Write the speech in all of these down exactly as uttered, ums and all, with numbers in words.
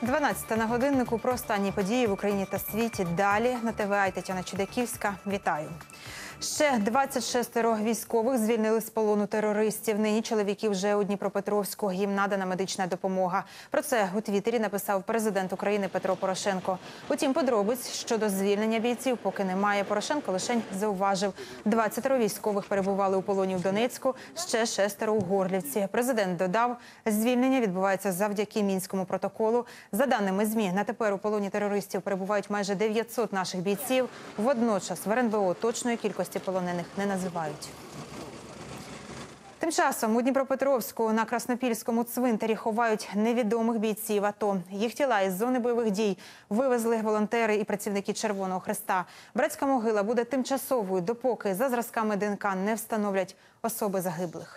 дванадцята на годиннику про останні події в Україні та світі. Далі на ТВА Тетяна Чудаківська. Вітаю. Ще двадцять шестеро військових звільнили з полону терористів. Нині чоловіки вже у Дніпропетровську. Їм надана медична допомога. Про це у Твіттері написав президент України Петро Порошенко. Утім, подробиць щодо звільнення бійців поки немає. Порошенко лише зауважив, двадцятеро військових перебували у полоні в Донецьку, ще шестеро у Горлівці. Президент додав, звільнення відбувається завдяки Мінському протоколу. За даними ЗМІ, на тепер у полоні терористів перебувають майже дев'ятсот наших бійців. Водночас в РНБО точної кількості полонених не називають. Тим часом у Дніпропетровську на Краснопільському цвинтарі ховають невідомих бійців АТО. Їх тіла із зони бойових дій вивезли волонтери і працівники Червоного Хреста. Братська могила буде тимчасовою, допоки за зразками ДНК не встановлять особи загиблих.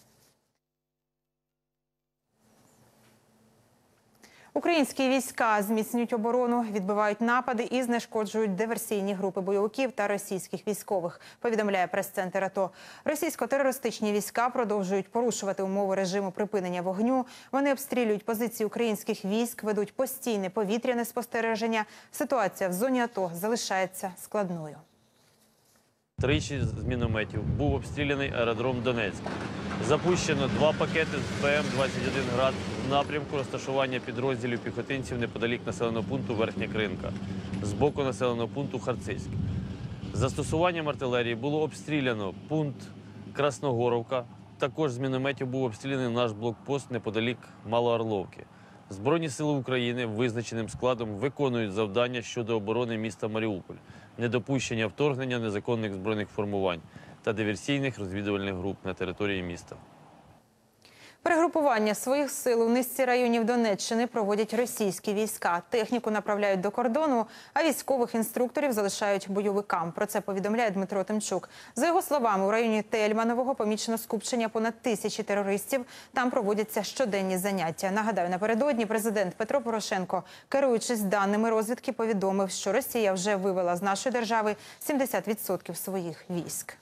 Українські війська зміцнюють оборону, відбивають напади і знешкоджують диверсійні групи бойовиків та російських військових, повідомляє прес-центр АТО. Російсько-терористичні війська продовжують порушувати умови режиму припинення вогню. Вони обстрілюють позиції українських військ, ведуть постійне повітряне спостереження. Ситуація в зоні АТО залишається складною. Тричі з мінометів був обстріляний аеродром Донецьк. Запущено два пакети з БМ двадцять один град в напрямку розташування підрозділів піхотинців неподалік населеного пункту Верхня Кринка, з боку населеного пункту Харцизьк. З застосуванням артилерії було обстріляно пункт Красногоровка. Також з мінометів був обстріляний наш блокпост неподалік Малоорловки. Збройні сили України визначеним складом виконують завдання щодо оборони міста Маріуполь, недопущення вторгнення незаконних збройних формувань та диверсійних розвідувальних груп на території міста. Перегрупування своїх сил у низці районів Донеччини проводять російські війська. Техніку направляють до кордону, а військових інструкторів залишають бойовикам. Про це повідомляє Дмитро Тимчук. За його словами, у районі Тельманового помічено скупчення понад тисячі терористів. Там проводяться щоденні заняття. Нагадаю, напередодні президент Петро Порошенко, керуючись даними розвідки, повідомив, що Росія вже вивела з нашої держави сімдесят відсотків своїх військ.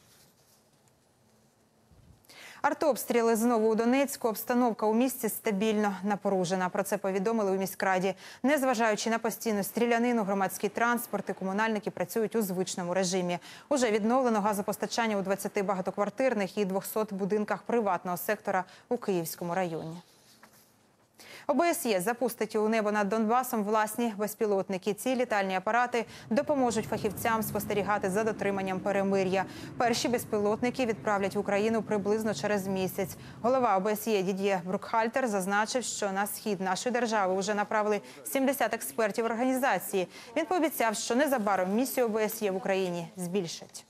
Артобстріли знову у Донецьку. Обстановка у місті стабільно напружена. Про це повідомили у міськраді. Незважаючи на постійну стрілянину, громадський транспорт і комунальники працюють у звичному режимі. Уже відновлено газопостачання у двадцяти багатоквартирних і двохсот будинках приватного сектора у Київському районі. ОБСЄ запустить у небо над Донбасом власні безпілотники. Ці літальні апарати допоможуть фахівцям спостерігати за дотриманням перемир'я. Перші безпілотники відправлять в Україну приблизно через місяць. Голова ОБСЄ Дід'є Брукхальтер зазначив, що на схід нашої держави вже направили сімдесят експертів організації. Він пообіцяв, що незабаром місію ОБСЄ в Україні збільшать.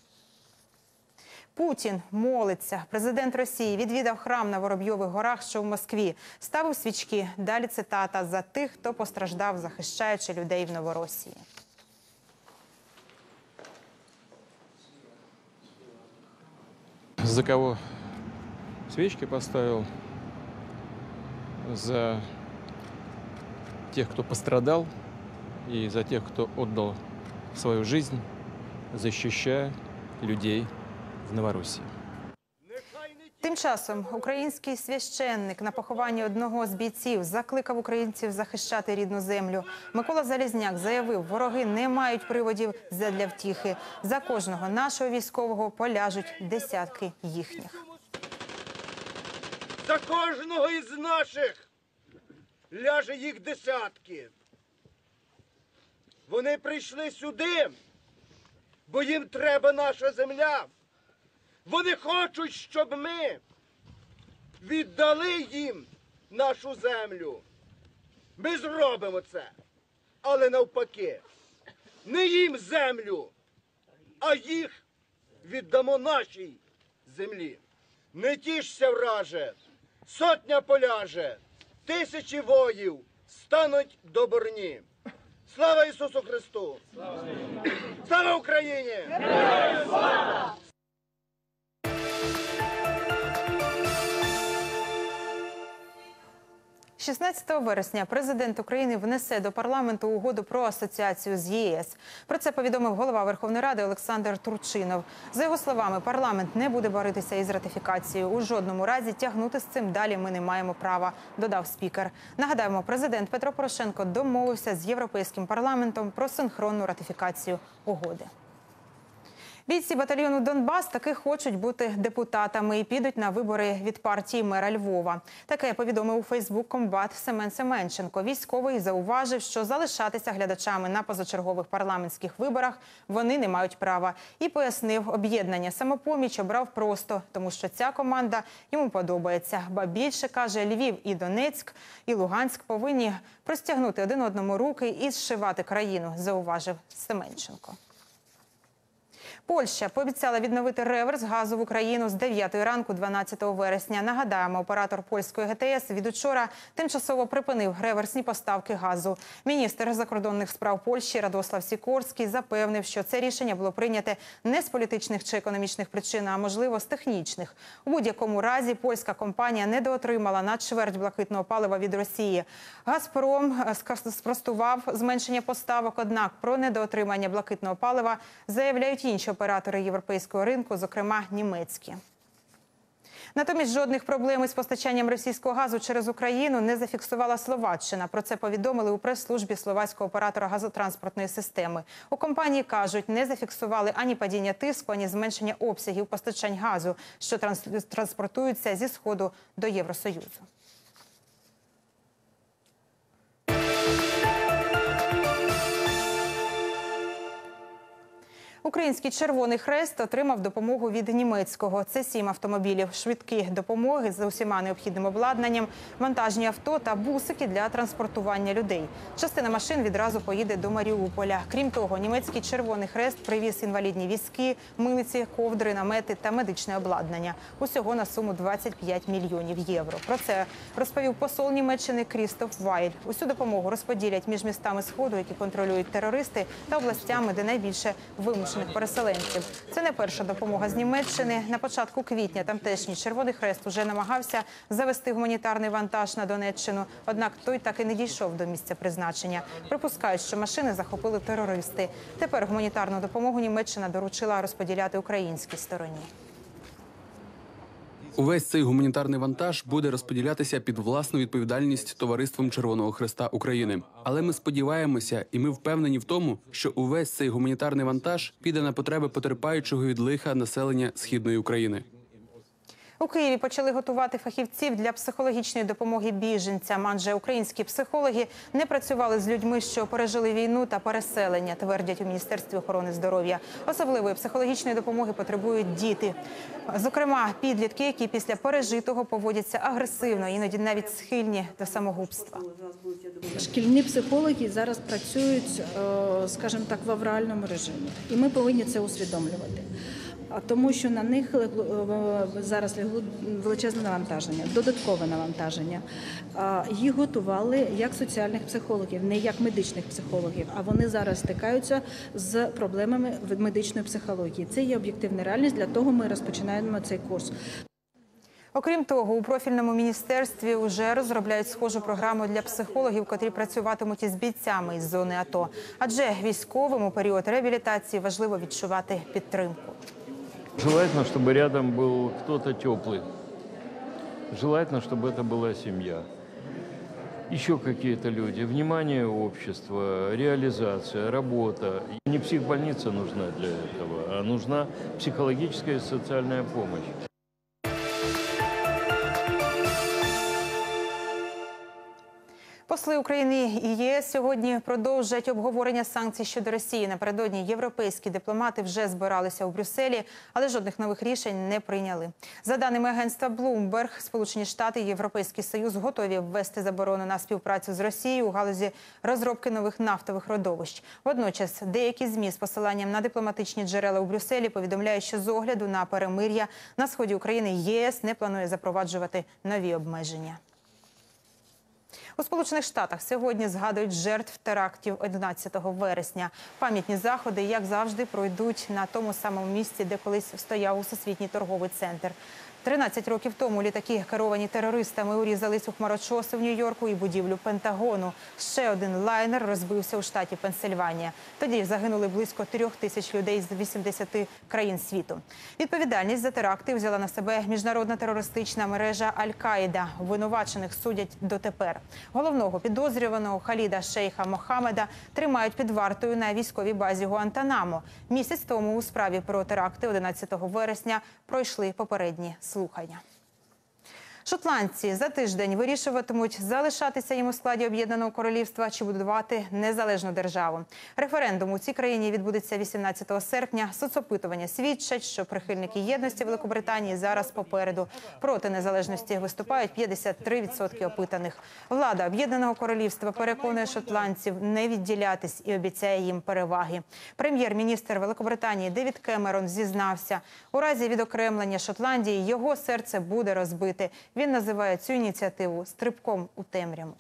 Путін молиться. Президент Росії відвідав храм на Воробйових горах, що в Москві. Ставив свічки. Далі цитата: «За тих, хто постраждав, захищаючи людей в Новоросії». За кого свечки поставил? За тех, кто пострадал, и за тех, кто отдал свою жизнь, защищая людей в Новоросії. Тим часом український священник на похованні одного з бійців закликав українців захищати рідну землю. Микола Залізняк заявив, вороги не мають приводів задля втіхи. За кожного нашого військового поляжуть десятки їхніх. За кожного із наших ляже їх десятки. Вони прийшли сюди, бо їм треба наша земля. Вони хочуть, щоб ми віддали їм нашу землю. Ми зробимо це, але навпаки. Не їм землю, а їх віддамо нашій землі. Не тішся, враже, сотня поляже, тисячі воїв стануть до борні. Слава Ісусу Христу! Слава Україні! Героям слава! шістнадцятого вересня президент України внесе до парламенту угоду про асоціацію з ЄС. Про це повідомив голова Верховної Ради Олександр Турчинов. За його словами, парламент не буде боротися із ратифікацією. У жодному разі тягнути з цим далі ми не маємо права, додав спікер. Нагадаємо, президент Петро Порошенко домовився з Європейським парламентом про синхронну ратифікацію угоди. Бійці батальйону «Донбас» таки хочуть бути депутатами і підуть на вибори від партії мера Львова. Таке повідомив у Фейсбук комбат Семен Семенченко. Військовий зауважив, що залишатися глядачами на позачергових парламентських виборах вони не мають права. І пояснив, об'єднання «Самопоміч» обрав просто, тому що ця команда йому подобається. Ба більше, каже, Львів і Донецьк, і Луганськ повинні простягнути один одному руки і зшивати країну, зауважив Семенченко. Польща пообіцяла відновити реверс газу в Україну з дев'ятої ранку дванадцятого вересня. Нагадаємо, оператор польської ГТС від учора тимчасово припинив реверсні поставки газу. Міністр закордонних справ Польщі Радослав Сікорський запевнив, що це рішення було прийняте не з політичних чи економічних причин, а можливо з технічних. У будь-якому разі польська компанія недоотримала на чверть блакитного палива від Росії. «Газпром» спростував зменшення поставок, однак про недоотримання блакитного палива заявляють інші оператори європейського ринку, зокрема німецькі. Натомість жодних проблем із постачанням російського газу через Україну не зафіксувала Словаччина. Про це повідомили у прес-службі словацького оператора газотранспортної системи. У компанії кажуть, не зафіксували ані падіння тиску, ані зменшення обсягів постачань газу, що транспортуються зі Сходу до Євросоюзу. Український Червоний Хрест отримав допомогу від німецького. Це сім автомобілів швидкі допомоги з усіма необхідним обладнанням, вантажні авто та бусики для транспортування людей. Частина машин відразу поїде до Маріуполя. Крім того, німецький Червоний Хрест привіз інвалідні візки, милиці, ковдри, намети та медичне обладнання. Усього на суму двадцять п'ять мільйонів євро. Про це розповів посол Німеччини Крістоф Вайль. Усю допомогу розподілять між містами Сходу, які контролюють терористи, та областями, де найбільше вимушених переселенців. Це не перша допомога з Німеччини. На початку квітня тамтешній Червоний Хрест уже намагався завести гуманітарний вантаж на Донеччину, однак той так і не дійшов до місця призначення. Припускають, що машини захопили терористи. Тепер гуманітарну допомогу Німеччина доручила розподіляти українській стороні. Увесь цей гуманітарний вантаж буде розподілятися під власну відповідальність Товариством Червоного Хреста України. Але ми сподіваємося і ми впевнені в тому, що увесь цей гуманітарний вантаж піде на потреби потерпаючого від лиха населення Східної України. У Києві почали готувати фахівців для психологічної допомоги біженцям, адже українські психологи не працювали з людьми, що пережили війну та переселення, твердять у Міністерстві охорони здоров'я. Особливої психологічної допомоги потребують діти. Зокрема, підлітки, які після пережитого поводяться агресивно, іноді навіть схильні до самогубства. Шкільні психологи зараз працюють, скажімо так, в авральному режимі. І ми повинні це усвідомлювати. Тому що на них зараз легло величезне навантаження, додаткове навантаження. Їх готували як соціальних психологів, не як медичних психологів, а вони зараз стикаються з проблемами медичної психології. Це є об'єктивна реальність, для того ми розпочинаємо цей курс. Окрім того, у профільному міністерстві вже розробляють схожу програму для психологів, котрі працюватимуть із бійцями із зони АТО. Адже військовим у період реабілітації важливо відчувати підтримку. Желательно, чтобы рядом был кто-то теплый. Желательно, чтобы это была семья. Еще какие-то люди. Внимание общества, реализация, работа. Не психбольница нужна для этого, а нужна психологическая и социальная помощь. Посли України і ЄС сьогодні продовжать обговорення санкцій щодо Росії. Напередодні європейські дипломати вже збиралися у Брюсселі, але жодних нових рішень не прийняли. За даними агентства Bloomberg, Сполучені Штати і Європейський Союз готові ввести заборону на співпрацю з Росією у галузі розробки нових нафтових родовищ. Водночас деякі ЗМІ з посиланням на дипломатичні джерела у Брюсселі повідомляють, що з огляду на перемир'я на сході України ЄС не планує запроваджувати нові обмеження. У Сполучених Штатах сьогодні згадують жертв терактів одинадцятого вересня. Пам'ятні заходи, як завжди, пройдуть на тому самому місці, де колись стояв Всесвітній торговий центр. тринадцять років тому літаки, керовані терористами, урізались у хмарочоси в Нью-Йорку і будівлю Пентагону. Ще один лайнер розбився у штаті Пенсильванія. Тоді загинули близько трьох тисяч людей з вісімдесяти країн світу. Відповідальність за теракти взяла на себе міжнародна терористична мережа Аль-Каїда. Винувачених судять дотепер. Головного підозрюваного Халіда Шейха Мохаммеда тримають під вартою на військовій базі Гуантанамо. Місяць тому у справі про теракти одинадцятого вересня пройшли попередні слухання. Шотландці за тиждень вирішуватимуть, залишатися їм у складі Об'єднаного Королівства чи будувати незалежну державу. Референдум у цій країні відбудеться вісімнадцятого серпня. Соцопитування свідчать, що прихильники єдності Великобританії зараз попереду. Проти незалежності виступають п'ятдесят три відсотки опитаних. Влада Об'єднаного Королівства переконує шотландців не відділятись і обіцяє їм переваги. Прем'єр-міністр Великобританії Девід Кемерон зізнався, у разі відокремлення Шотландії його серце буде розбите. Він називає цю ініціативу «стрибком у темряву».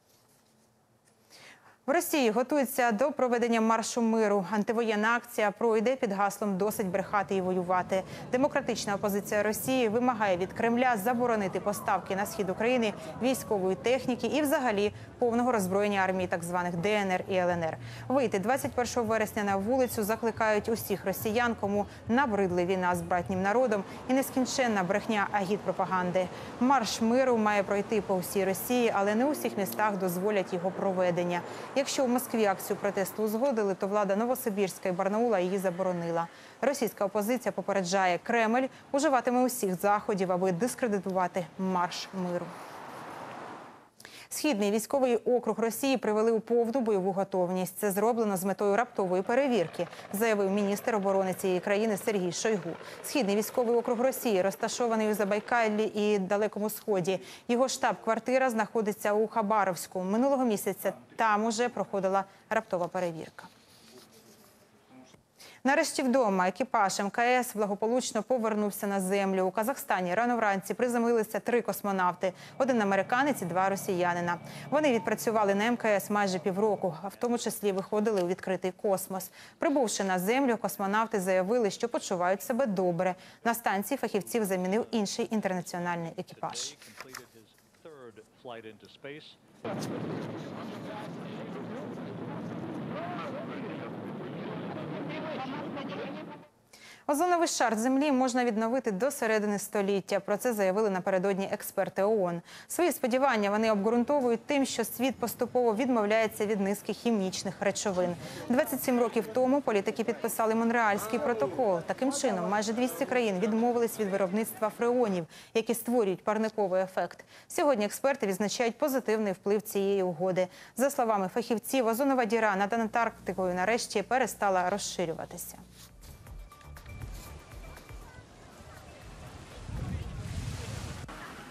В Росії готуються до проведення маршу миру. Антивоєнна акція пройде під гаслом «Досить брехати і воювати». Демократична опозиція Росії вимагає від Кремля заборонити поставки на схід України військової техніки і взагалі повного роззброєння армії так званих Де Ен Ер і Ел Ен Ер. Вийти двадцять першого вересня на вулицю закликають усіх росіян, кому набридли війна з братнім народом і нескінченна брехня агітпропаганди. Марш миру має пройти по всій Росії, але не у всіх містах дозволять його проведення. Якщо в Москві акцію протесту узгодили, то влада Новосибірська і Барнаула її заборонила. Російська опозиція попереджає, Кремль уживатиме усіх заходів, аби дискредитувати марш миру. Східний військовий округ Росії привели у повну бойову готовність. Це зроблено з метою раптової перевірки, заявив міністр оборони цієї країни Сергій Шойгу. Східний військовий округ Росії розташований у Забайкаллі і Далекому Сході. Його штаб-квартира знаходиться у Хабаровську. Минулого місяця там уже проходила раптова перевірка. Нарешті вдома екіпаж Ем Ка Ес благополучно повернувся на землю. У Казахстані рано вранці приземлилися три космонавти – один американець і два росіянина. Вони відпрацювали на Ем Ка Ес майже півроку, а в тому числі виходили у відкритий космос. Прибувши на землю, космонавти заявили, що почувають себе добре. На станції фахівців замінив інший інтернаціональний екіпаж. Озоновий шар Землі можна відновити до середини століття. Про це заявили напередодні експерти О О Н. Свої сподівання вони обґрунтовують тим, що світ поступово відмовляється від низки хімічних речовин. двадцять сім років тому політики підписали Монреальський протокол. Таким чином, майже двісті країн відмовились від виробництва фреонів, які створюють парниковий ефект. Сьогодні експерти відзначають позитивний вплив цієї угоди. За словами фахівців, озонова діра над Антарктикою нарешті перестала розширюватися.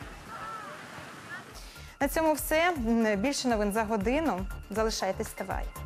На цьому все. Більше новин за годину. Залишайтесь з Т В А.